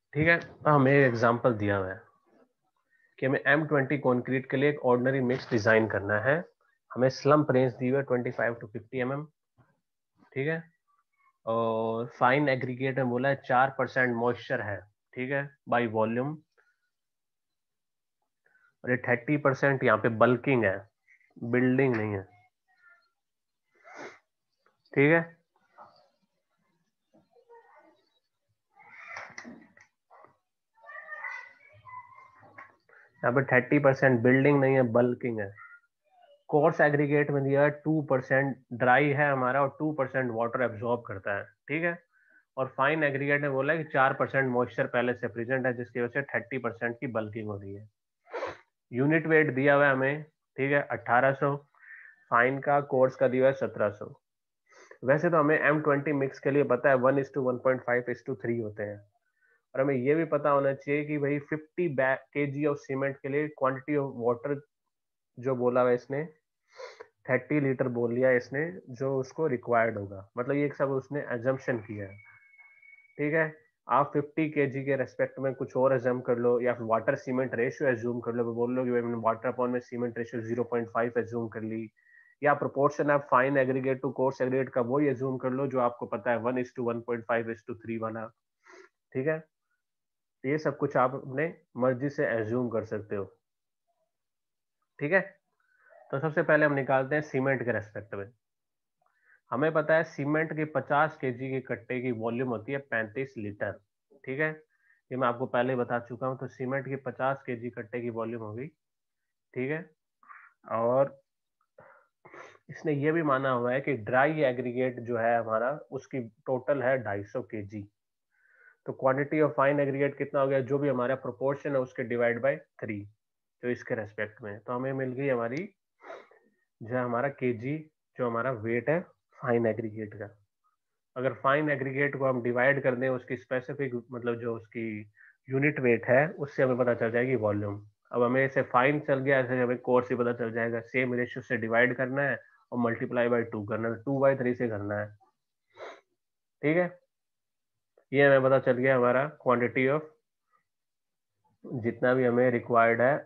ठीक है, तो हमें एक एग्जांपल दिया हुआ है कि हमें M20 कंक्रीट के लिए एक ऑर्डिनरी मिक्स डिजाइन करना है। हमें स्लम्प रेंज दी हुई है 25 to 50 mm। ठीक है, और फाइन एग्रीगेट में बोला है 4% मॉइस्चर है। ठीक है, बाई वॉल्यूम। और ये 30% यहाँ पे बल्किंग है, बिल्डिंग नहीं है। ठीक है, यहाँ पे 30% बिल्डिंग नहीं है, बल्किंग है। कोर्स एग्रीगेट में दिया है 2% ड्राई है हमारा और 2% वाटर एब्जॉर्ब करता है। ठीक है, और फाइन एग्रीगेट ने बोला है कि 4% मॉइस्चर पहले से प्रेजेंट है, जिसकी वजह से 30% की बल्किंग हो रही है। यूनिट वेट दिया हुआ है हमें, ठीक है, 1800। फाइन का, कोर्स का दिया है 1700। वैसे तो हमें M20 मिक्स के लिए पता है 1:1.5:3 होते हैं। और हमें यह भी पता होना चाहिए कि भाई 50 kg ऑफ सीमेंट के लिए क्वांटिटी ऑफ वाटर जो बोला हुआ इसने 30 लीटर बोल लिया इसने, जो उसको रिक्वायर्ड होगा। मतलब ये सब उसने एजम्पशन किया है। ठीक है, आप 50 kg के रेस्पेक्ट में कुछ और एज्यूम कर लो, या फिर वाटर सीमेंट रेशियो एज्यूम कर लो। बोल लो कि भाई मैंने वाटर अपॉन में सीमेंट रेशियो 0.5 एज्यूम कर ली, या प्रोपोर्शन आप fine aggregate to coarse aggregate का वही एज्यूम कर लो जो आपको पता है 1:1.5:3 वाला। ठीक है, ये सब कुछ आप अपने मर्जी से एज्यूम कर सकते हो। ठीक है, तो सबसे पहले हम निकालते हैं सीमेंट के रेस्पेक्ट में। हमें पता है सीमेंट की 50 kg के कट्टे की वॉल्यूम होती है 35 लीटर। ठीक है, ये मैं आपको पहले ही बता चुका हूं। तो सीमेंट की 50 kg कट्टे की वॉल्यूम होगी। ठीक है, और इसने ये भी माना हुआ है कि ड्राई एग्रीगेट जो है हमारा, उसकी टोटल है 250 kg। तो क्वांटिटी ऑफ फाइन एग्रीगेट कितना हो गया, जो भी हमारा प्रोपोर्शन है उसके डिवाइड बाय 3, जो इसके रेस्पेक्ट में। तो हमें मिल गई हमारी जो है हमारा केजी, जो हमारा वेट है फाइन एग्रीगेट का। अगर फाइन एग्रीगेट को हम डिवाइड कर दें उसकी स्पेसिफिक, मतलब जो उसकी यूनिट वेट है, उससे हमें पता चल जाएगी वॉल्यूम। अब हमें ऐसे फाइन चल गया, ऐसे हमें कोर्स ही पता चल जाएगा। सेम रेशियो से डिवाइड करना है और मल्टीप्लाई बाय 2 करना है, 2/3 से करना है। ठीक है, ये हमें पता चल गया हमारा क्वांटिटी ऑफ जितना भी हमें रिक्वायर्ड है,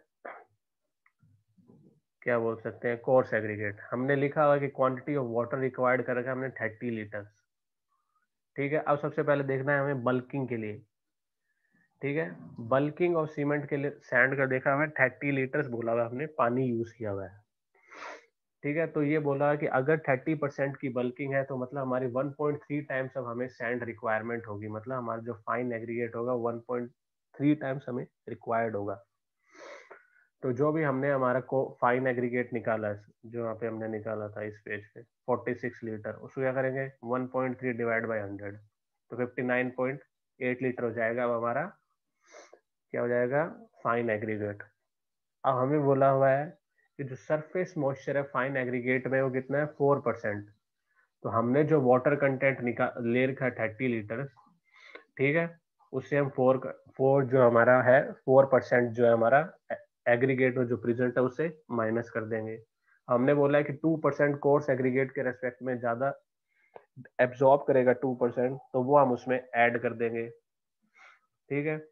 क्या बोल सकते हैं, कोर्स एग्रीगेट। हमने लिखा हुआ कि क्वांटिटी ऑफ वाटर रिक्वायर्ड कर रखा है हमने 30 लीटर। ठीक है, अब सबसे पहले देखना है हमें बल्किंग के लिए। ठीक है, बल्किंग ऑफ सीमेंट के लिए सैंड का देखा हमें 30 लीटर्स बोला हुआ है, हमने पानी यूज किया हुआ है। ठीक है, तो ये बोला है कि अगर 30% की बल्किंग है तो मतलब हमारी 1.3 टाइम्स अब हमें सैंड रिक्वायरमेंट होगी। मतलब हमारा जो फाइन एग्रीगेट होगा 1.3 टाइम्स हमें रिक्वायर्ड होगा। तो जो भी हमने हमारा को फाइन एग्रीगेट निकाला है, जो यहाँ पे हमने निकाला था इस पेज पे 46 लीटर, उसको क्या करेंगे 1.3 डिवाइड बाई 100, तो 59.8 लीटर हो जाएगा। अब हमारा क्या हो जाएगा, फाइन एग्रीगेट। अब हमें बोला हुआ है कि जो सरफेस मॉइस्चर है फाइन एग्रीगेट में वो कितना है 4%। तो हमने जो वाटर कंटेंट निकाल ले रखा है 30 लीटर, ठीक है, उससे हम फोर जो हमारा है 4% जो है हमारा एग्रीगेट में जो प्रेजेंट है उससे माइनस कर देंगे। हमने बोला है कि 2% कोर्स एग्रीगेट के रेस्पेक्ट में ज्यादा एब्जॉर्ब करेगा 2%, तो वो हम उसमें ऐड कर देंगे। ठीक है,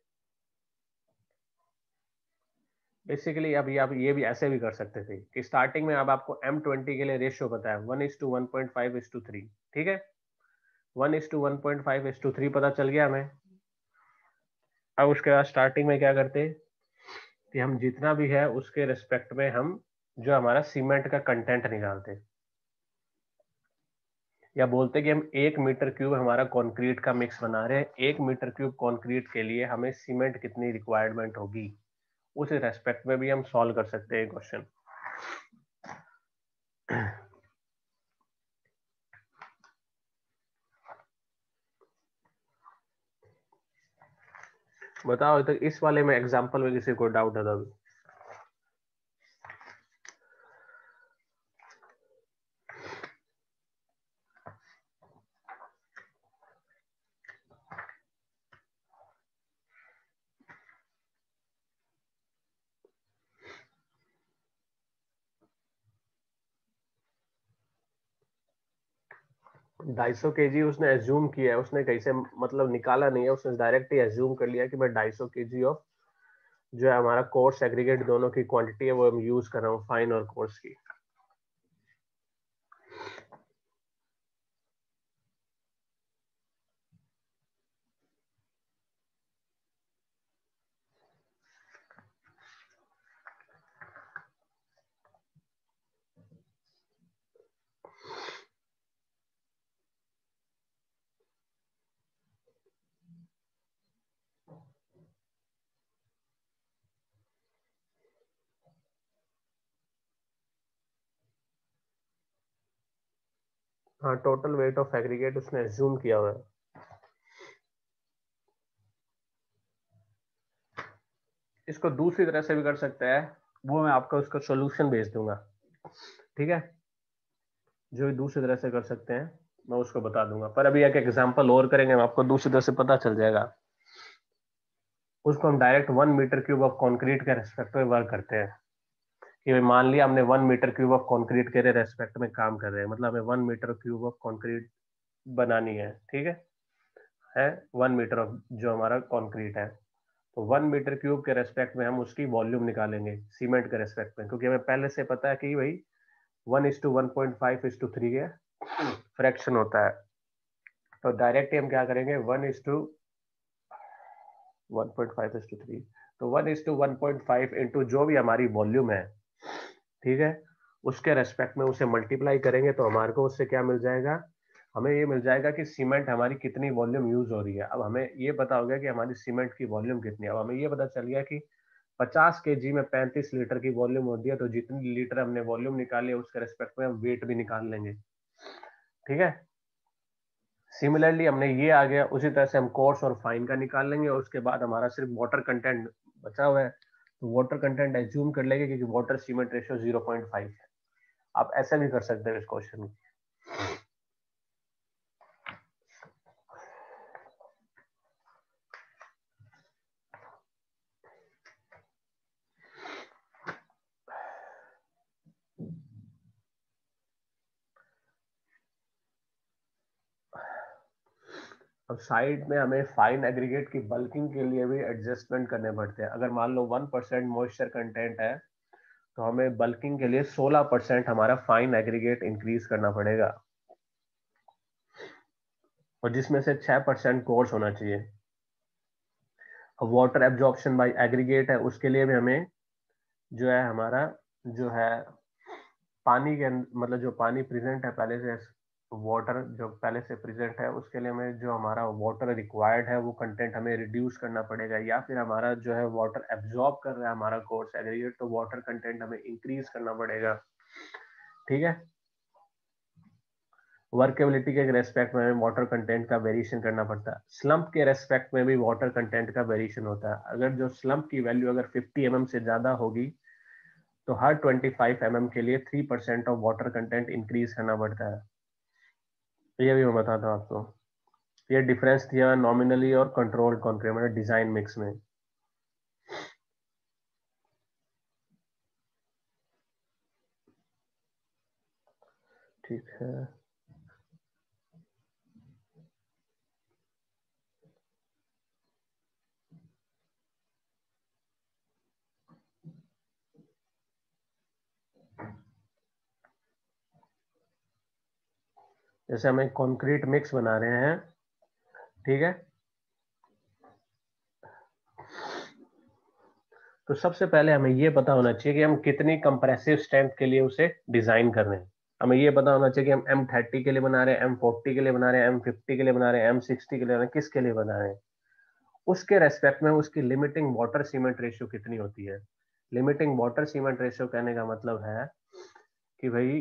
बेसिकली अब ये भी ऐसे भी कर सकते थे कि स्टार्टिंग में अब आपको M20 के लिए रेशियो पता है 1:1.5:3। ठीक है, 1:1.5:3 पता चल गया हमें। अब उसके बाद स्टार्टिंग में क्या करते कि हम जितना भी है उसके रिस्पेक्ट में हम जो हमारा सीमेंट का कंटेंट निकालते, या बोलते कि हम 1 मीटर क्यूब हमारा कंक्रीट का मिक्स बना रहे हैं। 1 मीटर क्यूब कंक्रीट के लिए हमें सीमेंट कितनी रिक्वायरमेंट होगी, उस रेस्पेक्ट में भी हम सॉल्व कर सकते हैं क्वेश्चन। बताओ तो इस वाले में एग्जांपल में किसी को डाउट है तो अभी? 250 kg उसने एज्यूम किया है, उसने कहीं से मतलब निकाला नहीं है, उसने डायरेक्ट ही एज्यूम कर लिया कि मैं 250 kg ऑफ जो है हमारा कोर्स एग्रीगेट दोनों की क्वांटिटी है वो हम यूज कर रहा हूँ फाइन और कोर्स की। हाँ, टोटल वेट ऑफ एग्रीगेट उसने एज्यूम किया हुआ है। इसको दूसरी तरह से भी कर सकते हैं, वो मैं आपको उसका सोल्यूशन भेज दूंगा, ठीक है। जो भी दूसरी तरह से कर सकते हैं मैं उसको बता दूंगा, पर अभी एक एग्जांपल और करेंगे, मैं आपको दूसरी तरह से पता चल जाएगा। उसको हम direct 1 metre cube of concrete के रेस्पेक्ट में वर्क करते हैं कि भाई मान लिया हमने 1 मीटर क्यूब ऑफ कंक्रीट के रेस्पेक्ट में काम कर रहे हैं, मतलब हमें 1 मीटर क्यूब ऑफ कंक्रीट बनानी है, ठीक है 1 मीटर ऑफ जो हमारा कंक्रीट है, तो 1 मीटर क्यूब के रेस्पेक्ट में हम उसकी वॉल्यूम निकालेंगे सीमेंट के रेस्पेक्ट में, क्योंकि हमें पहले से पता है कि भाई 1:1.5:3 के फ्रैक्शन होता है। तो डायरेक्टली हम क्या करेंगे, 1:1.5:3, तो 1:1.5 इंटू जो भी हमारी वॉल्यूम है, ठीक है, उसके रेस्पेक्ट में उसे मल्टीप्लाई करेंगे तो हमारे को उससे क्या मिल जाएगा, हमें ये मिल जाएगा कि सीमेंट हमारी कितनी वॉल्यूम यूज हो रही है। अब हमें ये पता हो गया कि हमारी सीमेंट की वॉल्यूम कितनी है, अब हमें ये पता चल गया कि 50 kg में 35 लीटर की वॉल्यूम होती है, तो जितनी लीटर हमने वॉल्यूम निकाली है उसके रेस्पेक्ट में हम वेट भी निकाल लेंगे, ठीक है। सिमिलरली हमने ये आ गया, उसी तरह से हम कोर्स और फाइन का निकाल लेंगे, और उसके बाद हमारा सिर्फ वाटर कंटेंट बचा हुआ है, तो वाटर कंटेंट एज्यूम कर लेंगे क्योंकि वाटर सीमेंट रेशियो 0.5 है। आप ऐसे भी कर सकते हो इस क्वेश्चन को। अब साइड में हमें फाइन एग्रीगेट की बल्किंग के लिए भी एडजस्टमेंट करने पड़ते हैं। अगर मान लो 1% मॉइस्चर कंटेंट है, तो हमें बल्किंग के लिए 16% हमारा फाइन एग्रीगेट इंक्रीज करना पड़ेगा, और जिसमें से 6% कोर्स होना चाहिए। वाटर एब्जॉर्प्शन बाय एग्रीगेट है, उसके लिए भी हमें जो है हमारा जो है पानी के मतलब जो पानी प्रेजेंट है पहले से, वाटर जो पहले से प्रेजेंट है, उसके लिए हमें जो हमारा वाटर रिक्वायर्ड है वो कंटेंट हमें रिड्यूस करना पड़ेगा, या फिर हमारा जो है वाटर एब्जॉर्ब कर रहा है हमारा कोर्स एग्रीगेट, तो वाटर कंटेंट हमें इंक्रीज करना पड़ेगा, ठीक है। वर्केबिलिटी के रेस्पेक्ट में हमें वाटर कंटेंट का वेरिएशन करना पड़ता है। स्लम्प के रेस्पेक्ट में भी वाटर कंटेंट का वेरिएशन होता है। अगर जो स्लम्प की वैल्यू अगर 50 mm से ज्यादा होगी, तो हर 25 mm के लिए 3% ऑफ वाटर कंटेंट इंक्रीज करना पड़ता है। तो ये भी मैं बताता हूँ आपको, ये डिफरेंस दिया नॉमिनली और कंट्रोल्ड कंक्रीट मतलब डिजाइन मिक्स में। ठीक है, जैसे हम एक कंक्रीट मिक्स बना रहे हैं, ठीक है, तो सबसे पहले हमें ये पता होना चाहिए कि हम कितनी कंप्रेसिव स्ट्रेंथ के लिए उसे डिजाइन कर रहे हैं। हमें ये पता होना चाहिए कि हम M30 के लिए बना रहे हैं, M40 के लिए बना रहे हैं, M50 के लिए बना रहे हैं, M60 के लिए बना रहे हैं, किसके लिए बना रहे हैं। उसके रेस्पेक्ट में उसकी लिमिटिंग वाटर सीमेंट रेशियो कितनी होती है। लिमिटिंग वाटर सीमेंट रेशियो कहने का मतलब है कि भाई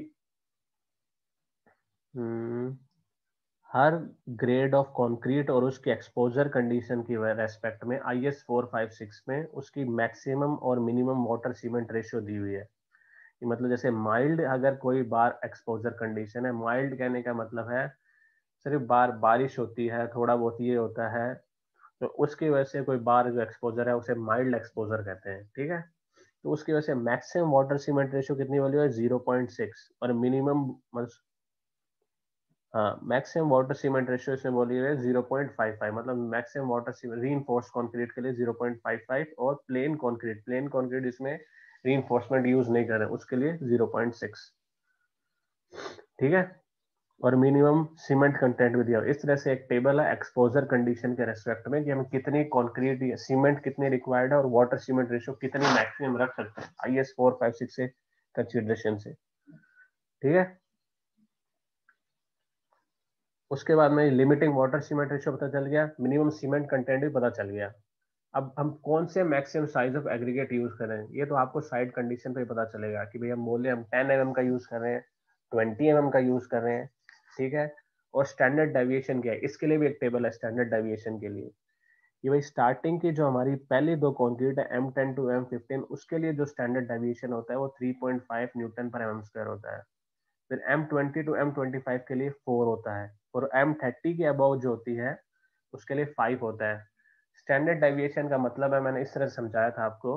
हम्म, हर ग्रेड ऑफ कंक्रीट और उसके एक्सपोजर कंडीशन की रेस्पेक्ट में IS 456 में उसकी मैक्सिमम और मिनिमम वाटर सीमेंट रेशियो दी हुई है। मतलब जैसे माइल्ड अगर कोई बार एक्सपोजर कंडीशन है, माइल्ड कहने का मतलब है सिर्फ बार बारिश होती है, थोड़ा बहुत ये होता है, तो उसकी वजह से कोई बार जो एक्सपोजर है उसे माइल्ड एक्सपोजर कहते हैं, ठीक है। तो उसकी वजह से मैक्सिमम वाटर सीमेंट रेशियो कितनी वाली है, 0.6, और मिनिमम हाँ, मैक्सिमम वाटर सीमेंट रेशियो इसमें बोली है 0.55, मतलब maximum water cement reinforce concrete के लिए 0.55, और प्लेन कंक्रीट इसमें रीइंफोर्समेंट यूज नहीं कर रहे उसके लिए 0.6, ठीक है। और मिनिमम सीमेंट कंटेंट भी दिया। इस तरह से एक टेबल है एक्सपोजर कंडीशन के रेस्पेक्ट में कि हम कितनी कंक्रीट सीमेंट कितनी रिक्वायर्ड है और वाटर सीमेंट रेशियो कितनी मैक्सिमम रख सकते हैं IS 456 से कंसिडरेशन से, ठीक है। उसके बाद में लिमिटिंग वाटर सीमेंट रेशियो पता चल गया, मिनिमम सीमेंट कंटेंट भी पता चल गया। अब हम कौन से maximum size of aggregate use करें, ये तो आपको साइट कंडीशन पे पता चलेगा कि भाई हम बोले हम 10 mm का यूज कर रहे हैं, 20 mm का यूज कर रहे हैं, ठीक है। और स्टैंडर्ड डेविएशन क्या है, इसके लिए भी एक टेबल है स्टैंडर्ड डेविएशन के लिए। ये भाई स्टार्टिंग की जो हमारी पहली दो कॉन्क्रीट है M10 टू M15, उसके लिए जो स्टैंडर्ड डेविएशन होता है वो 3.5 न्यूटन पर mm² होता है। फिर M20 टू M25 के लिए 4 होता है, और M30 के अबव जो होती है उसके लिए 5 होता है। स्टैंडर्ड डेविएशन का मतलब है, मैंने इस तरह समझाया था आपको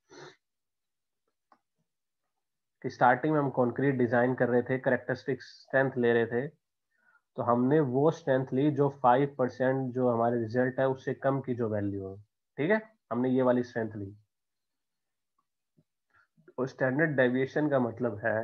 कि स्टार्टिंग में हम कंक्रीट डिजाइन कर रहे थे, करेक्टरिस्टिक स्ट्रेंथ ले रहे थे, तो हमने वो स्ट्रेंथ ली जो 5% जो हमारे रिजल्ट है उससे कम की जो वैल्यू हो, ठीक है, हमने ये वाली स्ट्रेंथ ली। तो स्टैंडर्ड डेविएशन का मतलब है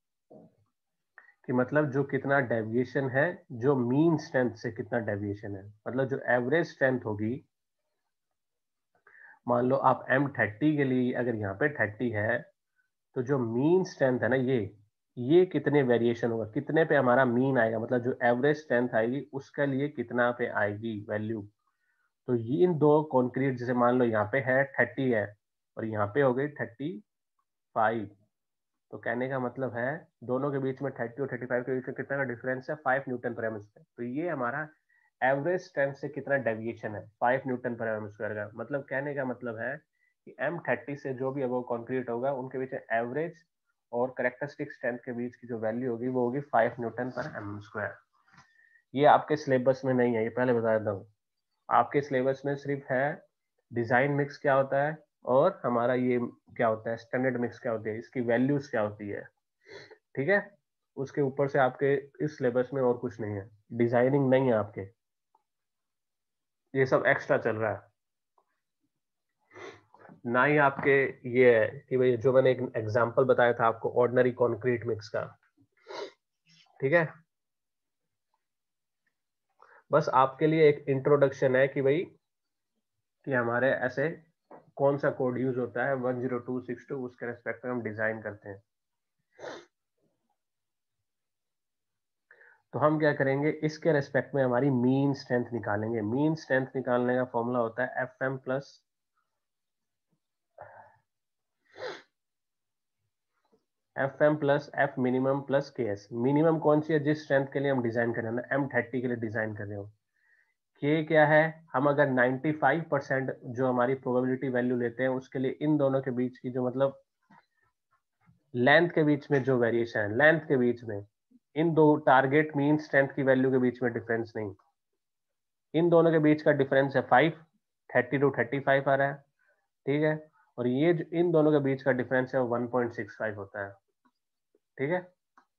कि मतलब जो कितना डेविएशन है, जो मीन स्ट्रेंथ से कितना डेविएशन है, मतलब जो एवरेज स्ट्रेंथ होगी। मान लो आप M30 के लिए अगर यहाँ पे 30 है, तो जो मीन स्ट्रेंथ है ना, ये कितने वेरिएशन होगा, कितने पे हमारा मीन आएगा, मतलब जो एवरेज स्ट्रेंथ आएगी उसके लिए कितना पे आएगी वैल्यू। तो ये इन दो कंक्रीट, जैसे मान लो यहाँ पे है 30 है और यहाँ पे हो गई 35, तो कहने का मतलब है दोनों के बीच में 30 और 35 के बीच में कितना का डिफरेंस है, 5 न्यूटन पर mm²। तो ये हमारा एवरेज स्ट्रेंथ से कितना डेविएशन है, 5 न्यूटन पर mm² का। मतलब कहने का मतलब है कि M30 से जो भी अब कंक्रीट होगा उनके बीच एवरेज और करेक्टरिस्टिक स्ट्रेंथ के बीच की जो वैल्यू होगी वो होगी 5 न्यूटन पर mm²। ये आपके सिलेबस में नहीं है, ये पहले बता देता हूँ। आपके सिलेबस में सिर्फ है डिजाइन मिक्स क्या होता है, और हमारा ये क्या होता है स्टैंडर्ड मिक्स क्या होती है, इसकी वैल्यूज क्या होती है, ठीक है। उसके ऊपर से आपके इस सिलेबस में और कुछ नहीं है, डिजाइनिंग नहीं है आपके, ये सब एक्स्ट्रा चल रहा है। ना ही आपके ये है कि भाई जो मैंने एक एग्जांपल बताया था आपको ऑर्डिनरी कंक्रीट मिक्स का, ठीक है। बस आपके लिए एक इंट्रोडक्शन है कि भाई कि हमारे ऐसे कौन सा कोड यूज होता है 10262, उसके रेस्पेक्ट में हम डिजाइन करते हैं। तो हम क्या करेंगे, इसके रेस्पेक्ट में हमारी मीन स्ट्रेंथ निकालेंगे। मीन स्ट्रेंथ निकालने का फॉर्मूला होता है F F minimum plus K S. Minimum कौन सी है, जिस स्ट्रेंथ के लिए हम डिजाइन कर रहे हैं ना, M30 के लिए डिजाइन कर रहे हो। के क्या है, हम अगर 95% जो हमारी प्रोबेबिलिटी वैल्यू लेते हैं उसके लिए इन दोनों के बीच की जो मतलब लेंथ के बीच में जो वेरिएशन है, लेंथ के बीच में इन दो टारगेट मीन स्ट्रेंथ की वैल्यू के बीच में डिफरेंस नहीं, इन दोनों के बीच का डिफरेंस है 5, 30 टू 35 आ रहा है, ठीक है। और ये जो इन दोनों के बीच का डिफरेंस है वो 1.65 होता है, ठीक है।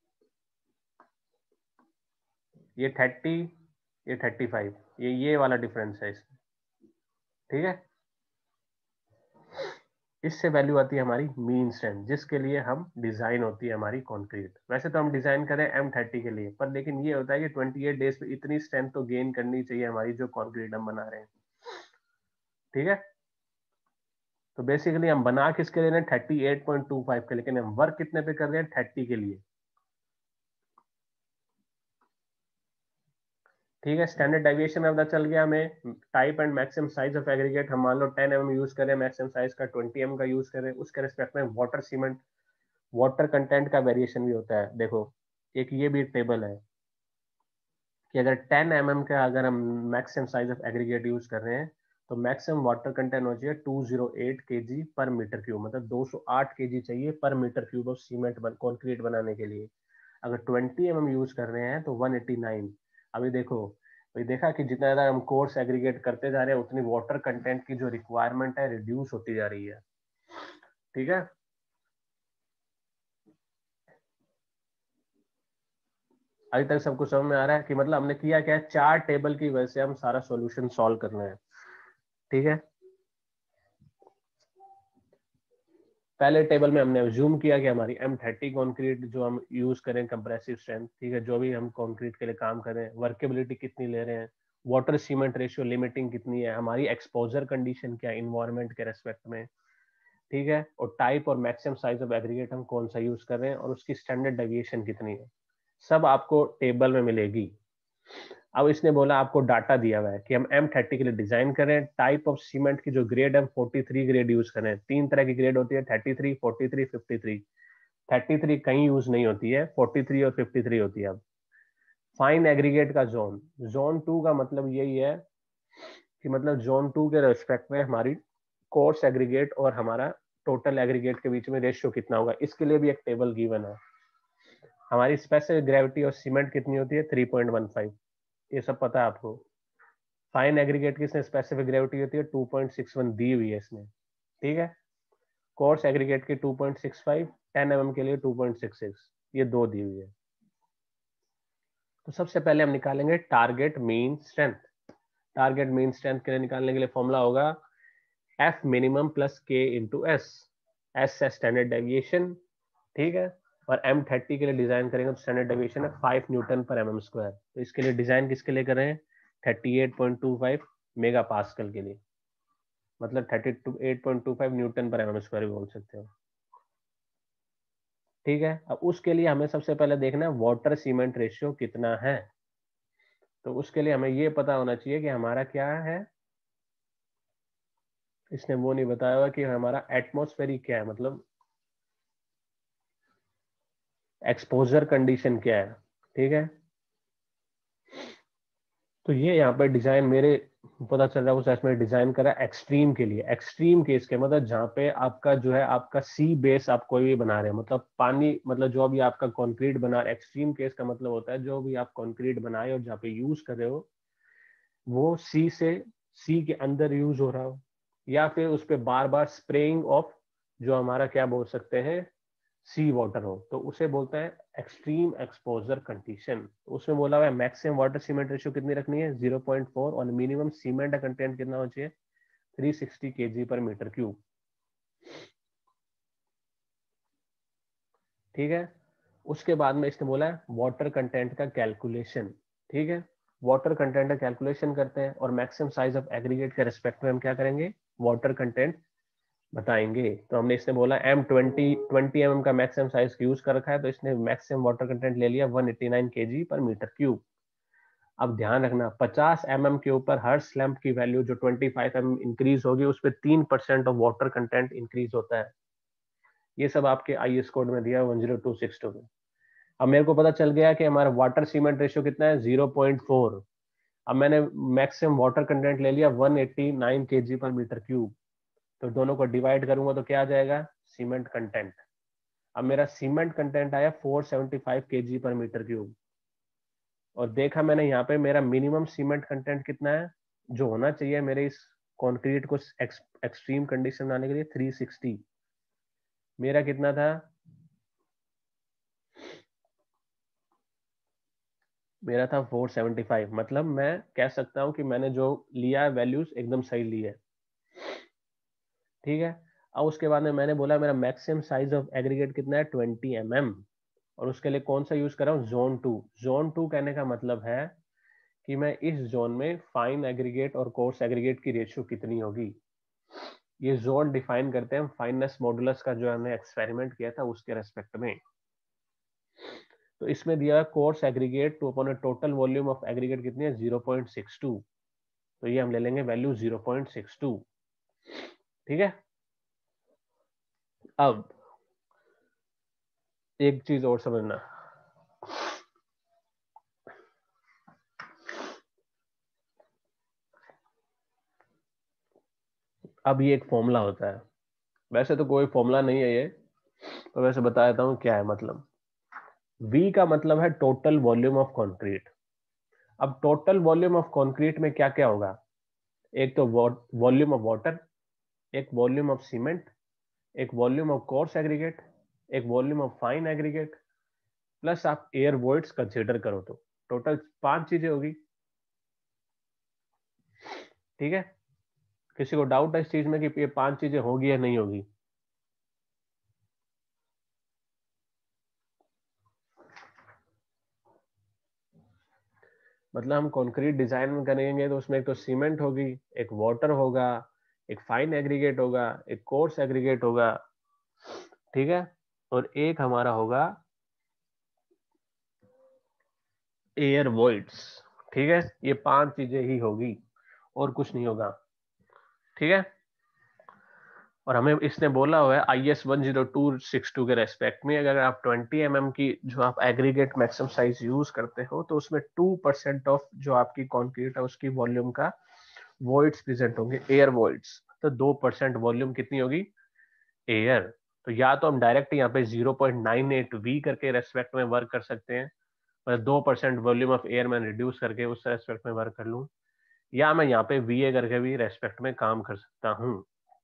ये 30, ये 35, ये वाला डिफरेंस है इसमें, ठीक है। इससे वैल्यू आती है हमारी मीन स्ट्रेंथ, जिसके लिए हम डिजाइन होती है हमारी कंक्रीट। वैसे तो हम डिजाइन करें M30 के लिए, पर लेकिन ये होता है कि 28 डेज पे इतनी स्ट्रेंथ तो गेन करनी चाहिए हमारी जो कंक्रीट हम बना रहे हैं, ठीक है। तो बेसिकली हम बना किसके लिए 38.25 के, लेकिन हम वर्क कितने पे कर रहे हैं 30 के लिए, ठीक है। स्टैंडर्ड डेविएशन में पता चल गया हमें। Type and maximum size of aggregate, हम मान लो 10 mm यूज करें, मैक्सिमम साइज का 20 mm का यूज करें, उसके रिस्पेक्ट में वाटर सीमेंट वाटर कंटेंट का वेरिएशन भी होता है। देखो एक ये भी टेबल है कि अगर 10 mm का अगर हम maximum size of aggregate use कर रहे हैं तो मैक्सिमम वाटर कंटेंट हो चाहिए 208 kg पर मीटर क्यूब, मतलब 208 kg चाहिए पर metre cube of cement concrete बनाने के लिए। अगर 20 mm यूज कर रहे हैं तो 189। अभी देखो भाई, देखा कि जितना ज्यादा हम कोर्स एग्रीगेट करते जा रहे हैं उतनी वाटर कंटेंट की जो रिक्वायरमेंट है रिड्यूस होती जा रही है, ठीक है। अभी तक सबको समझ में आ रहा है कि मतलब हमने किया क्या है, 4 टेबल की वजह से हम सारा सॉल्यूशन सॉल्व करना है। ठीक है, पहले टेबल में हमने अज्यूम किया कि हमारी M30 कंक्रीट जो हम यूज करें कंप्रेसिव स्ट्रेंथ, ठीक है, जो भी हम कंक्रीट के लिए काम करें, वर्केबिलिटी कितनी ले रहे हैं, वाटर सीमेंट रेशियो लिमिटिंग कितनी है, हमारी एक्सपोजर कंडीशन क्या है इन्वायरमेंट के रेस्पेक्ट में, ठीक है, और टाइप और मैक्सिमम साइज ऑफ एग्रीगेट हम कौन सा यूज कर रहे हैं और उसकी स्टैंडर्ड डेविएशन कितनी है, सब आपको टेबल में मिलेगी। अब इसने बोला आपको डाटा दिया हुआ है कि हम M30 के लिए डिजाइन करें, टाइप ऑफ सीमेंट की जो ग्रेड हम 43 ग्रेड यूज करें। 3 तरह की ग्रेड होती है, 33, 43, 53। 33 कहीं यूज नहीं होती है, 43 और 53 होती है। अब फाइन एग्रीगेट का जोन, जोन 2 का मतलब यही है कि मतलब जोन 2 के रेस्पेक्ट में हमारी कोर्स एग्रीगेट और हमारा टोटल एग्रीगेट के बीच में रेशियो कितना होगा, इसके लिए भी एक टेबल गिवन है। हमारी स्पेसिफिक ग्रेविटी और सीमेंट कितनी होती है, 3.15, ये सब पता है आपको। फाइन एग्रीगेट की इसने स्पेसिफिक ग्रेविटी होती है 2.61 दी हुई है इसने, ठीक है। कोर्स एग्रीगेट की 2.65, 10 mm के लिए 2.66, ये दो दी हुई है। तो सबसे पहले हम निकालेंगे target mean strength. Target mean strength के लिए निकालने के लिए फॉर्मूला होगा F minimum plus K into S. S है स्टैंडर्ड डेविएशन, ठीक है, और M30 के लिए डिजाइन करेंगे तो स्टैंडर्ड डेविएशन है 5 न्यूटन पर mm स्क्वायर। तो इसके लिए डिजाइन किसके लिए कर रहे हैं, 38.25 मेगा पास्कल के लिए, मतलब 38.25 न्यूटन पर mm स्क्वायर भी बोल सकते हो। ठीक है, अब उसके लिए हमें सबसे पहले देखना है वाटर सीमेंट रेशियो कितना है। तो उसके लिए हमें ये पता होना चाहिए कि हमारा क्या है, इसने वो नहीं बताया हुआ कि हमारा एटमॉस्फेरिक क्या है, मतलब एक्सपोजर कंडीशन क्या है। ठीक है, तो ये यहाँ पे डिजाइन मेरे पता चल रहा है, उस इसमें डिजाइन करा एक्सट्रीम के लिए। एक्सट्रीम केस के मतलब जहाँ पे आपका जो है आपका सी बेस आप कोई भी बना रहे हैं, मतलब पानी, मतलब जो भी आपका कंक्रीट बना रहे, एक्सट्रीम केस का मतलब होता है जो भी आप कंक्रीट बनाए और जहाँ पे यूज कर रहे हो वो सी के अंदर यूज हो रहा हो, या फिर उस पर बार बार स्प्रेइंग ऑफ जो हमारा क्या बोल सकते हैं सी वाटर हो, तो उसे बोलते हैं एक्सट्रीम एक्सपोजर कंडीशन। उसमें बोला हुआ है मैक्सिमम वाटर सीमेंट रेशियो कितनी रखनी है, 0.4, और मिनिमम सीमेंट का कंटेंट कितना होना चाहिए, 360 kg पर मीटर क्यूब। ठीक है, उसके बाद में इसने बोला है वाटर कंटेंट का कैलकुलेशन। ठीक है, वाटर कंटेंट का कैलकुलेशन करते हैं और मैक्सिमम साइज ऑफ एग्रीगेट के रिस्पेक्ट में हम क्या करेंगे, वाटर कंटेंट बताएंगे। तो हमने इसने बोला M20 mm का मैक्सिमम साइज यूज कर रखा है, तो इसने मैक्सिमम वाटर कंटेंट ले लिया 189 kg पर मीटर क्यूब। अब ध्यान रखना 50 mm के ऊपर हर स्लैम्प की वैल्यू जो 25 mm इंक्रीज होगी उस पर 3% ऑफ वाटर कंटेंट इंक्रीज होता है। ये सब आपके IS कोड में दिया 10262 में। अब मेरे को पता चल गया कि हमारा वाटर सीमेंट रेशियो कितना है, 0.4। अब मैंने मैक्सिमम वाटर कंटेंट ले लिया 189 kg पर मीटर क्यूब, तो दोनों को डिवाइड करूंगा तो क्या आ जाएगा, सीमेंट कंटेंट। अब मेरा सीमेंट कंटेंट आया 475 kg पर मीटर क्यूब, और देखा मैंने यहाँ पे मेरा मिनिमम सीमेंट कंटेंट कितना है जो होना चाहिए मेरे इस कंक्रीट को एक्सट्रीम कंडीशन बनाने के लिए, 360। मेरा कितना था, मेरा था 475। मतलब मैं कह सकता हूँ कि मैंने जो लिया है वैल्यूज एकदम सही ली है। ठीक है, अब उसके बाद में मैंने बोला मेरा मैक्सिमम साइज ऑफ एग्रीगेट कितना है, 20 mm, और उसके लिए कौन सा यूज कर रहा हूँ, जोन 2। जोन 2 कहने का मतलब है कि मैं इस जोन में फाइन एग्रीगेट और कोर्स एग्रीगेट की रेशियो कितनी होगी। ये जोन डिफाइन करते हैं फाइननेस मॉडुलस का जो हमने एक्सपेरिमेंट किया था उसके रेस्पेक्ट में। तो इसमें दिया coarse aggregate to upon total volume of aggregate कितनी है, 0.62। तो ये हम ले लेंगे वैल्यू 0.62। ठीक है, अब एक चीज और समझना, अब ये एक फॉर्मूला होता है, वैसे तो कोई फॉर्मूला नहीं है ये, तो वैसे बता देता हूँ क्या है। मतलब V का मतलब है टोटल वॉल्यूम ऑफ कंक्रीट। अब टोटल वॉल्यूम ऑफ कंक्रीट में क्या क्या होगा, एक तो वॉल्यूम ऑफ वाटर, एक वॉल्यूम ऑफ सीमेंट, एक वॉल्यूम ऑफ कोर्स एग्रीगेट, एक volume of fine aggregate, plus आप एयर वॉइड्स कंसिडर करो तो टोटल 5 चीजें होगी। ठीक है, किसी को डाउट है इस चीज में कि ये 5 चीजें होगी या नहीं होगी? मतलब हम कंक्रीट डिजाइन में करेंगे तो उसमें एक तो सीमेंट होगी, एक वाटर होगा, एक फाइन एग्रीगेट होगा, एक कोर्स एग्रीगेट होगा, ठीक है, और एक हमारा होगा एयर वॉइड्स। ठीक है, ये 5 चीजें ही होगी और कुछ नहीं होगा। ठीक है, और हमें इसने बोला हुआ है IS 10262 के रेस्पेक्ट में अगर आप 20 mm की जो आप एग्रीगेट मैक्सिमम साइज यूज करते हो तो उसमें 2% ऑफ जो आपकी कंक्रीट है उसकी वॉल्यूम का वॉइड्स प्रेजेंट होंगे, एयर वॉइड्स। तो 2% वॉल्यूम कितनी होगी? एयर। तो या तो हम डायरेक्ट यहाँ पे 0.98 V करके रेस्पेक्ट में वर्क कर सकते हैं, मतलब 2% वॉल्यूम ऑफ एयर में रिड्यूस करके उस रेस्पेक्ट में वर्क कर लूँ, या मैं यहाँ पे VA करके भी रेस्पेक्ट में काम कर सकता हूँ।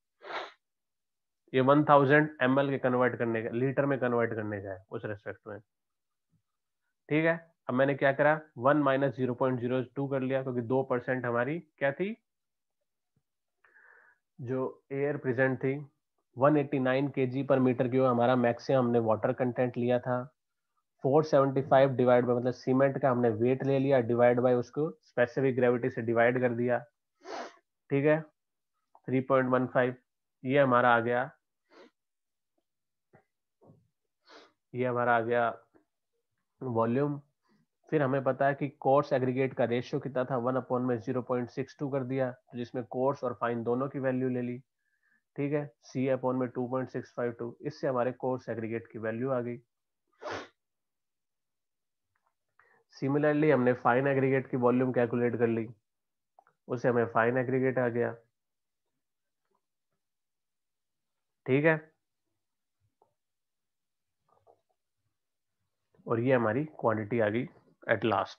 ये 1000 ml के कन्वर्ट करने का, लीटर में कन्वर्ट करने का है उस रेस्पेक्ट में। ठीक है, अब मैंने क्या करा, 1 माइनस 0.02 कर लिया क्योंकि 2% हमारी क्या थी, जो एयर प्रेजेंट थी। 189 kg पर मीटर क्यूब हमारा मैक्सिमम हमने वाटर कंटेंट लिया था। 475 डिवाइड बाय, मतलब सीमेंट का हमने वेट ले लिया, डिवाइड बाय उसको स्पेसिफिक ग्रेविटी से डिवाइड कर दिया। ठीक है, 3.15 ये हमारा आ गया, ये हमारा आ गया वॉल्यूम। फिर हमें पता है कि कोर्स एग्रीगेट का रेशियो कितना था, 1 में 0.62 कर दिया, तो जिसमें कोर्स और फाइन दोनों की वैल्यू ले ली। ठीक है, C में 2.652, इससे हमारे कोर्स एग्रीगेट की वैल्यू आ गई। सिमिलरली हमने फाइन एग्रीगेट की वॉल्यूम कैलकुलेट कर ली, उससे हमें फाइन एग्रीगेट आ गया। ठीक है, और ये हमारी क्वांटिटी आ गई एट लास्ट।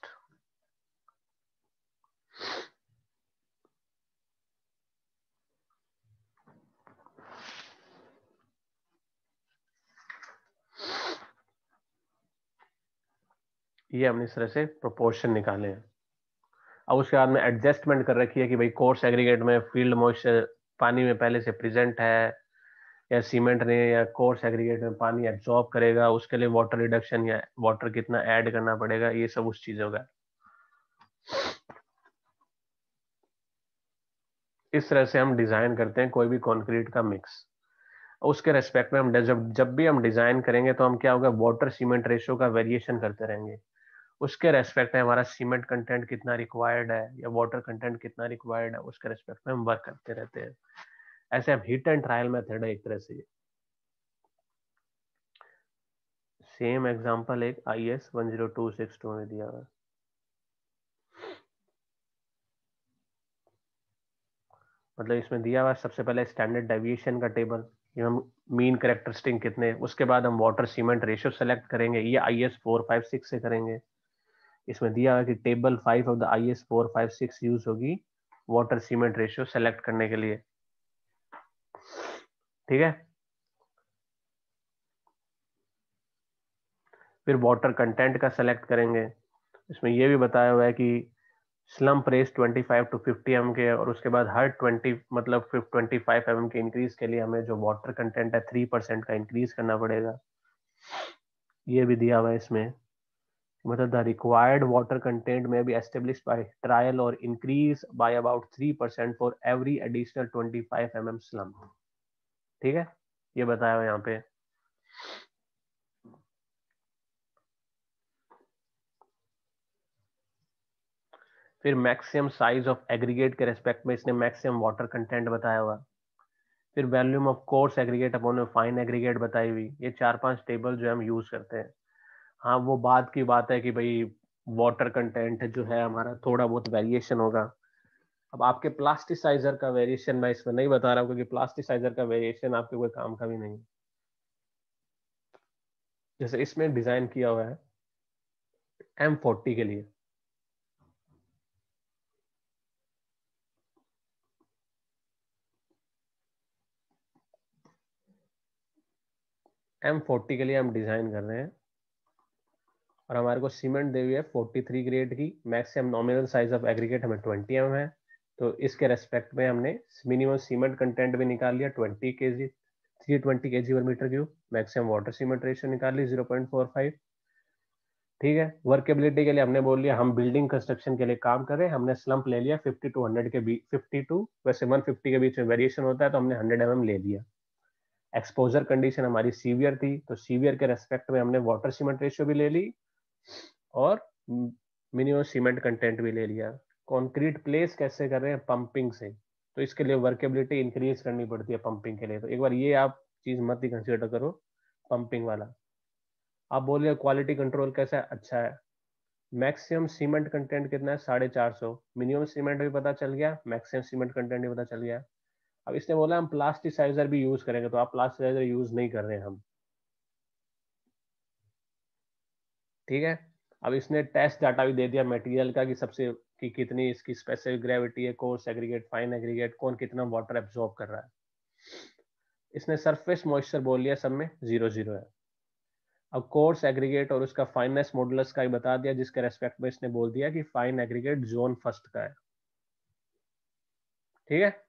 ये हमने इस तरह से प्रोपोर्शन निकाले हैं। अब उसके बाद में एडजस्टमेंट कर रखी है कि भाई कोर्स एग्रीगेट में फील्ड मॉइस्चर पानी में पहले से प्रेजेंट है, या सीमेंट ने या कोर्स एग्रीगेट में पानी एब्जॉर्ब करेगा, उसके लिए वाटर रिडक्शन या वाटर कितना ऐड करना पड़ेगा, ये सब उस चीजों का। इस तरह से हम डिजाइन करते हैं कोई भी कंक्रीट का मिक्स। उसके रेस्पेक्ट में हम जब जब भी हम डिजाइन करेंगे तो हम क्या होगा, वाटर सीमेंट रेशियो का वेरिएशन करते रहेंगे। उसके रेस्पेक्ट में हमारा सीमेंट कंटेंट कितना रिक्वायर्ड है या वाटर कंटेंट कितना रिक्वायर्ड है, उसके रेस्पेक्ट में हम वर्क करते रहते हैं। ऐसे हम हिट एंड ट्रायल मेथड है एक तरह से। सेम एग्जांपल एक IS 10262 में दिया हुआ है। मतलब इसमें दिया हुआ सबसे पहले स्टैंडर्ड डेविएशन का टेबल, ये हम मीन कैरेक्टरिस्टिक कितने, उसके बाद हम वाटर सीमेंट रेशियो सेलेक्ट करेंगे, ये IS 456 से करेंगे। इसमें दिया हुआ कि table 5 of the IS 456 use होगी वाटर सीमेंट रेशियो सेलेक्ट करने के लिए। ठीक है, फिर वाटर कंटेंट का सेलेक्ट करेंगे। इसमें यह भी बताया हुआ है कि स्लम्प रेस 25 to 50 mm के, और उसके बाद हर 20 मतलब 25 mm के इंक्रीज के लिए हमें जो वाटर कंटेंट है 3% का इंक्रीज करना पड़ेगा। ये भी दिया हुआ है इसमें, मतलब द रिक्वायर्ड वाटर कंटेंट में बी एस्टेब्लिश्ड बाय ट्रायल और increase by about 3% for every additional 25 mm slump. ठीक है, ये बताया हुआ यहाँ पे। फिर मैक्सिमम साइज ऑफ एग्रीगेट के रेस्पेक्ट में इसने मैक्सिमम वाटर कंटेंट बताया हुआ। फिर volume of coarse aggregate upon fine aggregate बताई हुई। ये 4-5 टेबल जो हम यूज करते हैं। हाँ, वो बात की बात है कि भाई वाटर कंटेंट जो है हमारा थोड़ा बहुत वेरिएशन होगा। अब आपके प्लास्टिसाइजर का वेरिएशन मैं इसमें नहीं बता रहा हूँ क्योंकि प्लास्टिसाइजर का वेरिएशन आपके कोई काम का भी नहीं। जैसे इसमें डिजाइन किया हुआ है M40 के लिए, M40 के लिए हम डिजाइन कर रहे हैं और हमारे को सीमेंट दी हुई है 43 ग्रेड की, maximum nominal size of aggregate हमें 20 mm है। तो इसके रेस्पेक्ट में हमने मिनिमम सीमेंट कंटेंट भी निकाल लिया 20 kg, 320 kg/m3, maximum water cement ratio निकाल ली 0.45। ठीक है, वर्केबिलिटी के लिए हमने बोल लिया हम बिल्डिंग कंस्ट्रक्शन के लिए काम कर रहे हैं, हमने स्लम्प ले लिया 50 to 100 के बीच, 52 वैसे 150 के बीच में वेरिएशन होता है तो हमने 100 mm ले लिया। एक्सपोजर कंडीशन हमारी सीवियर थी, तो सीवियर के रेस्पेक्ट में हमने वाटर सीमेंट रेशियो भी ले ली और मिनिमम सीमेंट कंटेंट भी ले लिया। कंक्रीट प्लेस कैसे कर रहे हैं? पंपिंग से, तो इसके लिए वर्केबिलिटी इंक्रीज करनी पड़ती है पंपिंग के लिए, तो एक बार ये आप चीज मत ही कंसिडर करो पंपिंग वाला। आप बोलिए क्वालिटी कंट्रोल कैसा है? अच्छा है। मैक्सिमम सीमेंट कंटेंट कितना है? 450। मिनिमम सीमेंट भी पता चल गया, मैक्सिमम सीमेंट कंटेंट भी पता चल गया। अब इसने बोला हम प्लास्टिसाइजर भी यूज करेंगे, तो आप प्लास्टिसाइजर यूज नहीं कर रहे हैं हम। ठीक है, अब इसने टेस्ट डाटा भी दे दिया मटेरियल का कि सबसे कि कितनी इसकी स्पेसिफिक ग्रेविटी है, कोर्स एग्रीगेट, फाइन एग्रीगेट, कौन कितना वाटर एब्जॉर्ब कर रहा है। इसने सरफेस मॉइस्चर बोल लिया, सब में 0 0 है। अब कोर्स एग्रीगेट और उसका फाइननेस मॉडुलस का ही बता दिया, जिसके रेस्पेक्ट में इसने बोल दिया कि फाइन एग्रीगेट जोन फर्स्ट का है। ठीक है,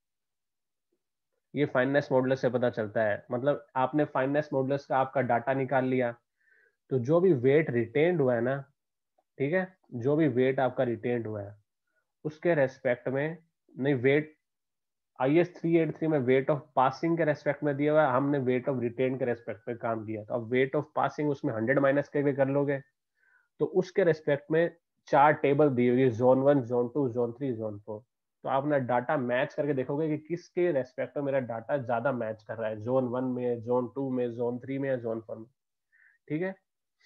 ये फाइननेस मॉडुलस से पता चलता है, मतलब आपने फाइननेस मॉडुलस का आपका डाटा निकाल लिया, तो जो भी वेट रिटेन्ड हुआ है ना, ठीक है, जो भी वेट आपका रिटेन्ड हुआ है उसके रेस्पेक्ट में, नहीं वेट IS 383 में वेट ऑफ पासिंग के रेस्पेक्ट में दिया हुआ है, हमने वेट ऑफ रिटेन के रेस्पेक्ट में काम किया, तो अब वेट ऑफ पासिंग उसमें 100 माइनस करके कर लोगे, तो उसके रेस्पेक्ट में 4 टेबल दी हुई है, जोन 1, जोन 2, जोन 3, जोन 4। तो आप अपना डाटा मैच करके देखोगे कि किसके रेस्पेक्ट में मेरा डाटा ज्यादा मैच कर रहा है, जोन 1 में, जोन 2 में, जोन 3 में या जोन 4 में। ठीक है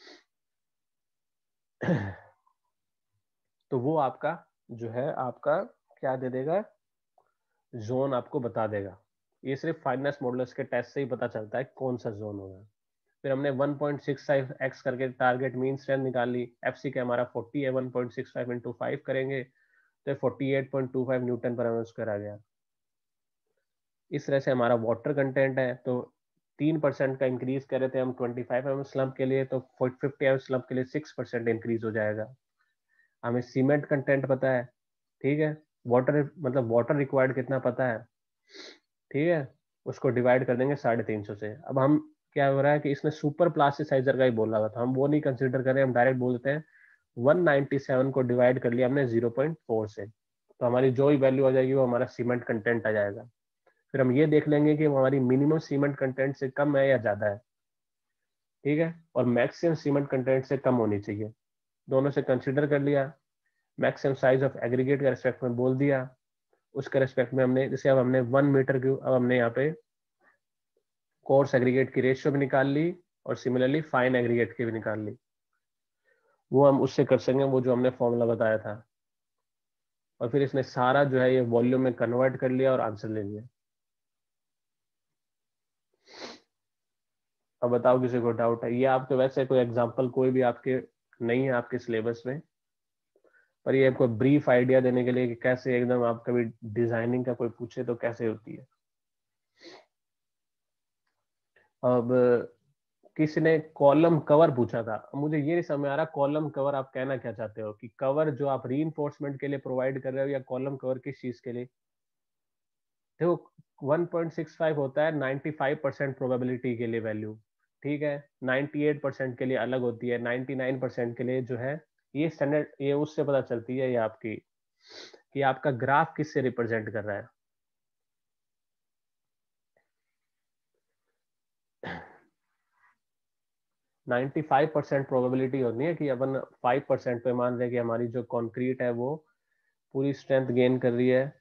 तो वो आपका जो है आपका क्या दे देगा, जोन आपको बता देगा। ये सिर्फ फाइननेस मॉडुलस के टेस्ट से ही पता चलता है कौन सा जोन होगा। फिर हमने 1.65x करके टारगेट मीन स्ट्रेंथ निकाल ली, एफसी का हमारा 40 है, 1.65 इंटू 5 करेंगे तो 48.25 न्यूटन पर एम स्क्वायर आ गया। इस तरह से हमारा वाटर कंटेंट है, तो 3% का इंक्रीज कर रहे थे हम 25 mm स्लम्प के लिए, तो 50 mm स्लम्प के लिए 6% इंक्रीज हो जाएगा। हमें सीमेंट कंटेंट पता है, ठीक है, वाटर मतलब वाटर रिक्वायर्ड कितना पता है, ठीक है, उसको डिवाइड कर देंगे 350 से। अब हम क्या हो रहा है कि इसने सुपर प्लास्टिसाइजर का ही बोला हुआ था, हम वो नहीं कंसिडर कर रहे, हम डायरेक्ट बोलते हैं 197 को डिवाइड कर लिया हमने 0.4 से, तो हमारी जो ही वैल्यू आ जाएगी वो हमारा सीमेंट कंटेंट आ जाएगा। फिर हम ये देख लेंगे कि वो हमारी मिनिमम सीमेंट कंटेंट से कम है या ज्यादा है, ठीक है, और मैक्सिमम सीमेंट कंटेंट से कम होनी चाहिए। दोनों से कंसिडर कर लिया, मैक्सिमम साइज ऑफ एग्रीगेट के रेस्पेक्ट में बोल दिया, उसके रेस्पेक्ट में हमने जैसे अब हमने 1 मीटर क्यूब, अब हमने यहाँ पे कोर्स एग्रीगेट की रेशियो भी निकाल ली और सिमिलरली फाइन एग्रीगेट की भी निकाल ली। वो हम उससे कर सकेंगे, वो जो हमने फॉर्मूला बताया था, और फिर इसने सारा जो है ये वॉल्यूम में कन्वर्ट कर लिया और आंसर ले लिया। अब बताओ किसी को डाउट है? ये आपके वैसे कोई एग्जांपल कोई भी आपके नहीं है आपके सिलेबस में, पर ये आपको ब्रीफ आइडिया देने के लिए कि कैसे एकदम आप कभी डिजाइनिंग का कोई पूछे तो कैसे होती है। अब किसी ने कॉलम कवर पूछा था, मुझे ये नहीं समझ आ रहा कॉलम कवर आप कहना क्या चाहते हो, कि कवर जो आप रीइंफोर्समेंट के लिए प्रोवाइड कर रहे हो या कॉलम कवर किस चीज के लिए? देखो 1.65 होता है 95% प्रोबेबिलिटी के लिए वैल्यू, ठीक है, 98% के लिए अलग होती है, 99% के लिए जो है ये स्टैंडर्ड, ये उससे पता चलती है ये आपकी कि आपका ग्राफ किससे रिप्रेजेंट कर रहा है। 95% प्रोबेबिलिटी होती है कि अपन 5% पे मान रहे कि हमारी जो कॉन्क्रीट है वो पूरी स्ट्रेंथ गेन कर रही है,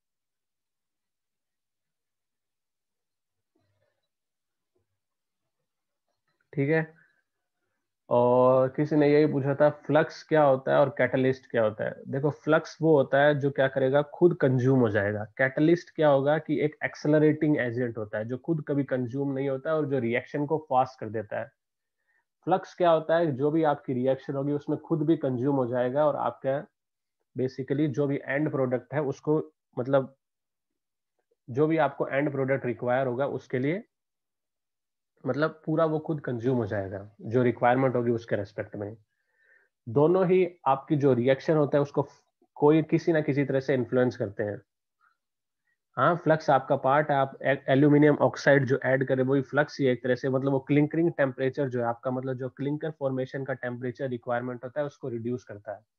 ठीक है। और किसी ने यही पूछा था फ्लक्स क्या होता है और कैटलिस्ट क्या होता है। देखो फ्लक्स वो होता है जो क्या करेगा, खुद कंज्यूम हो जाएगा। कैटलिस्ट क्या होगा कि एक एक्सेलरेटिंग एजेंट होता है जो खुद कभी कंज्यूम नहीं होता है और जो रिएक्शन को फास्ट कर देता है। फ्लक्स क्या होता है, जो भी आपकी रिएक्शन होगी उसमें खुद भी कंज्यूम हो जाएगा और आपका बेसिकली जो भी एंड प्रोडक्ट है उसको, मतलब जो भी आपको एंड प्रोडक्ट रिक्वायर होगा उसके लिए मतलब पूरा वो खुद कंज्यूम हो जाएगा जो रिक्वायरमेंट होगी उसके रेस्पेक्ट में। दोनों ही आपकी जो रिएक्शन होता है उसको कोई किसी ना किसी तरह से इन्फ्लुएंस करते हैं। हाँ, फ्लक्स आपका पार्ट है। आप एल्यूमिनियम ऑक्साइड जो ऐड करें वही फ्लक्स ही है एक तरह से, मतलब वो क्लिंकरिंग टेम्परेचर जो है आपका, मतलब जो क्लिंकर फॉर्मेशन का टेम्परेचर रिक्वायरमेंट होता है उसको रिड्यूस करता है।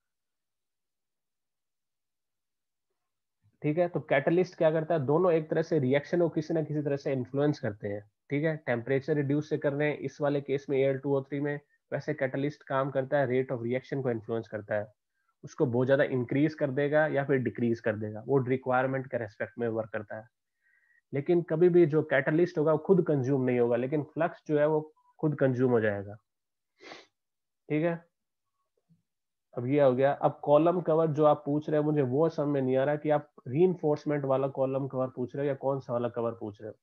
ठीक है, तो कैटलिस्ट क्या करता है, दोनों एक तरह से रिएक्शन को किसी ना किसी तरह से इन्फ्लुएंस करते हैं। ठीक है, टेम्परेचर रिड्यूस से कर रहे हैं इस वाले केस में Al2O3 में, वैसे कैटलिस्ट काम करता है रेट ऑफ रिएक्शन को इन्फ्लुएंस करता है, उसको बहुत ज्यादा इंक्रीज कर देगा या फिर डिक्रीज कर देगा, वो रिक्वायरमेंट के रेस्पेक्ट में वर्क करता है। लेकिन कभी भी जो कैटलिस्ट होगा वो खुद कंज्यूम नहीं होगा, लेकिन फ्लक्स जो है वो खुद कंज्यूम हो जाएगा। ठीक है, अब ये हो गया। अब कॉलम कवर जो आप पूछ रहे हो, मुझे वो समझ में नहीं आ रहा कि आप रीइंफोर्समेंट वाला कॉलम कवर पूछ रहे हो या कौन सा वाला कवर पूछ रहे हो।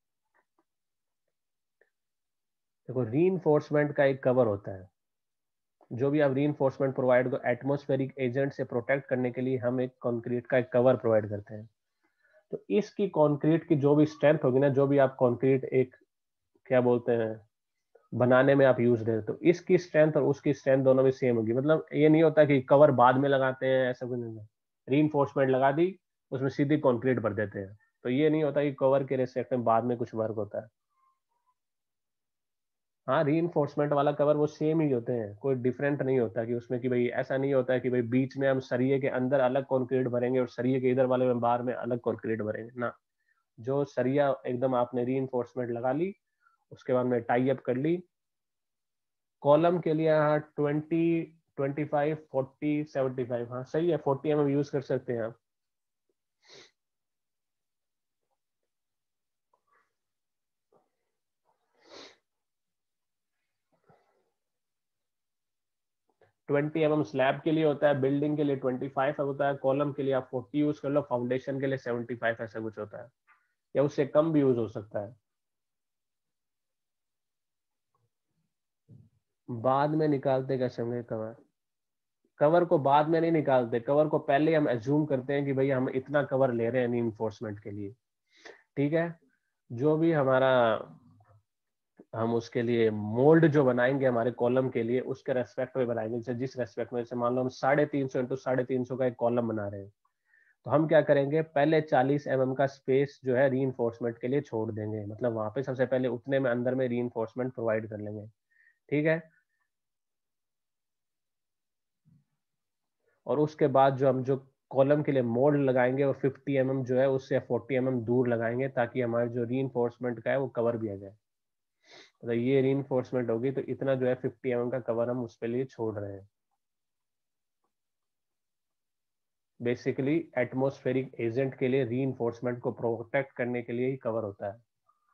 देखो, रीइंफोर्समेंट का एक कवर होता है, जो भी आप रीइंफोर्समेंट प्रोवाइड को एटमॉस्फेरिक एजेंट से प्रोटेक्ट करने के लिए हम एक कंक्रीट का एक कवर प्रोवाइड करते हैं। तो इसकी कंक्रीट की जो भी स्ट्रेंथ होगी ना, जो भी आप कंक्रीट एक क्या बोलते हैं बनाने में आप यूज दे, तो इसकी स्ट्रेंथ और उसकी स्ट्रेंथ दोनों में सेम होगी। मतलब ये नहीं होता कि कवर बाद में लगाते हैं, ऐसा कुछ नहीं है। रीइंफोर्समेंट लगा दी, उसमें सीधी कंक्रीट भर देते हैं, तो ये नहीं होता कि कवर के रेस्पेक्ट में बाद में कुछ वर्क होता है। हाँ, रीइंफोर्समेंट वाला कवर वो सेम ही होते हैं, कोई डिफरेंट नहीं होता कि उसमें कि भाई ऐसा नहीं होता है कि भाई बीच में हम सरिये के अंदर अलग कंक्रीट भरेंगे और सरिये के इधर वाले में बाहर में अलग कंक्रीट भरेंगे ना। जो सरिया एकदम आपने रीइंफोर्समेंट लगा ली, उसके बाद में टाई अप कर ली। कॉलम के लिए हाँ 20, 25, 40, 75, हाँ सही है, 40 mm यूज कर सकते हैं आप। 20 mm स्लैब के लिए होता है, बिल्डिंग के लिए 25 होता है, कॉलम के लिए आप 40 यूज कर लो, फाउंडेशन के लिए 75 ऐसा कुछ होता है, या उससे कम भी यूज हो सकता है। बाद में निकालते कैसे होंगे कवर? कवर को बाद में नहीं निकालते, कवर को पहले हम एज्यूम करते हैं कि भाई हम इतना कवर ले रहे हैं इन्फोर्समेंट के लिए। ठीक है, जो भी हमारा हम उसके लिए मोल्ड जो बनाएंगे हमारे कॉलम के लिए, उसके रेस्पेक्ट में बनाएंगे। जैसे जिस रेस्पेक्ट में, जैसे मान लो हम 350 x 350 का एक कॉलम बना रहे हैं, तो हम क्या करेंगे, पहले 40 mm का स्पेस जो है रीइंफोर्समेंट के लिए छोड़ देंगे, मतलब वहां पे सबसे पहले उतने में अंदर में रीइंफोर्समेंट प्रोवाइड कर लेंगे। ठीक है, और उसके बाद जो हम जो कॉलम के लिए मोल्ड लगाएंगे वो 50 mm जो है उससे 40 mm दूर लगाएंगे, ताकि हमारे जो रीइंफोर्समेंट का है वो कवर भी आ जाए। मतलब ये रीइंफोर्समेंट होगी तो इतना जो है 50 mm का कवर हम उसके लिए छोड़ रहे हैं। बेसिकली एटमॉस्फेरिक एजेंट के लिए रीइंफोर्समेंट को प्रोटेक्ट करने के लिए ही कवर होता है।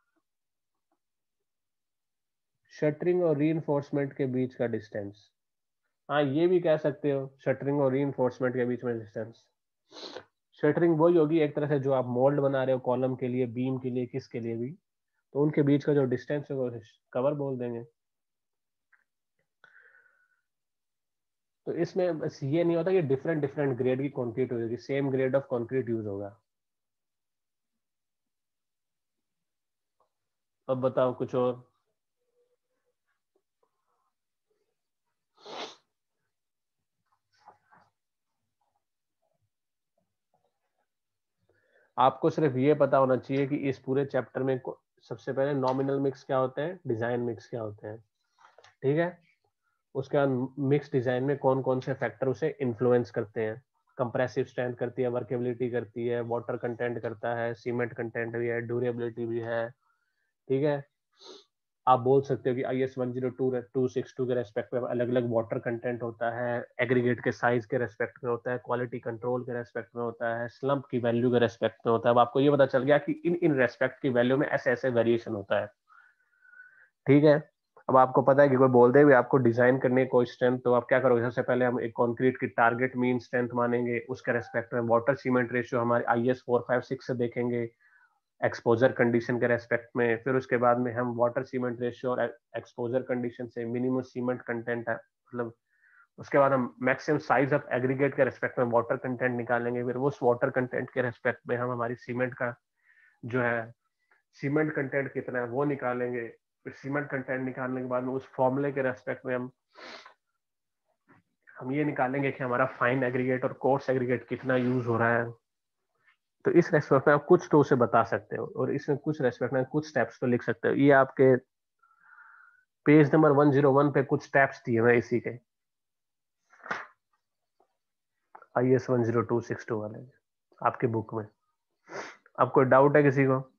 शटरिंग और रीइंफोर्समेंट के बीच का डिस्टेंस, हाँ ये भी कह सकते हो, शटरिंग और रीइंफोर्समेंट के बीच में डिस्टेंस। शटरिंग वही होगी एक तरह से जो आप मोल्ड बना रहे हो कॉलम के लिए, बीम के लिए, किसके लिए भी, तो उनके बीच का जो डिस्टेंस है वो कवर बोल देंगे। तो इसमें बस ये नहीं होता कि डिफरेंट डिफरेंट ग्रेड की कंक्रीट होगी, same grade of concrete use होगा। अब बताओ कुछ और। आपको सिर्फ ये पता होना चाहिए कि इस पूरे चैप्टर में सबसे पहले नॉमिनल मिक्स क्या होते हैं, डिजाइन मिक्स क्या होते हैं। ठीक है, उसके बाद मिक्स डिजाइन में कौन कौन से फैक्टर उसे इन्फ्लुएंस करते हैं। कंप्रेसिव स्ट्रेंथ करती है, वर्केबिलिटी करती है, वाटर कंटेंट करता है, सीमेंट कंटेंट भी है, ड्यूरेबिलिटी भी है। ठीक है, आप बोल सकते हो कि IS 10262 के रेस्पेक्ट में अलग अलग वाटर कंटेंट होता है, एग्रीगेट के साइज के रेस्पेक्ट में होता है, क्वालिटी कंट्रोल के रेस्पेक्ट में होता है, स्लम्प की वैल्यू के रेस्पेक्ट में होता है। अब आपको ये पता चल गया कि इन इन रेस्पेक्ट की वैल्यू में ऐसे ऐसे वेरिएशन होता है। ठीक है, अब आपको पता है कि कोई बोल दे भी आपको डिजाइन करने की कोई स्ट्रेंथ, तो आप क्या करोगे, सबसे पहले हम एक कंक्रीट की टारगेट मीन स्ट्रेंथ मानेंगे, उसके रेस्पेक्ट में वाटर सीमेंट रेशियो हमारे IS 456 से देखेंगे, एक्सपोजर कंडीशन के रेस्पेक्ट में, फिर उसके बाद में हम वाटर सीमेंट रेशियो और एक्सपोजर कंडीशन से मिनिमम सीमेंट कंटेंट है, मतलब उसके बाद हम मैक्सिमम साइज ऑफ एग्रीगेट के रेस्पेक्ट में वाटर कंटेंट निकालेंगे, फिर उस वाटर कंटेंट के रेस्पेक्ट में हम हमारी सीमेंट का जो है सीमेंट कंटेंट कितना है वो निकालेंगे। फिर सीमेंट कंटेंट निकालने के बाद में उस फॉर्मूले के रेस्पेक्ट में हम ये निकालेंगे कि हमारा फाइन एग्रीगेट और कोर्स एग्रीगेट कितना यूज हो रहा है। तो इस रेस्पेक्ट में आप कुछ तो उसे बता सकते हो, और इसमें कुछ रेस्पेक्ट में कुछ स्टेप्स तो लिख सकते हो। ये आपके पेज नंबर 101 पे कुछ स्टेप्स दिए हुए इसी के, IS 10262 वाले आपके बुक में। अब कोई डाउट है किसी को?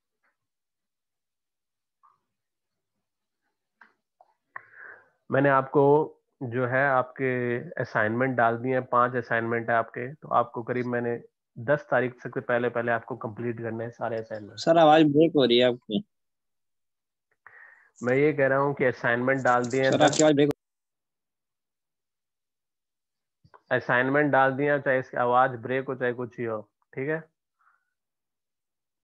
मैंने आपको जो है आपके असाइनमेंट डाल दिए हैं, 5 असाइनमेंट है आपके, तो आपको करीब मैंने 10 तारीख से पहले पहले आपको कंप्लीट करने हैं सारे असाइनमेंट। सर आवाज ब्रेक हो रही है आपकी। मैं ये कह रहा हूँ कि असाइनमेंट डाल दिए हैं सर 10 आपकी आवाज ब्रेक। असाइनमेंट डाल दिए हैं, चाहे इसकी आवाज ब्रेक हो चाहे कुछ ही हो, ठीक है।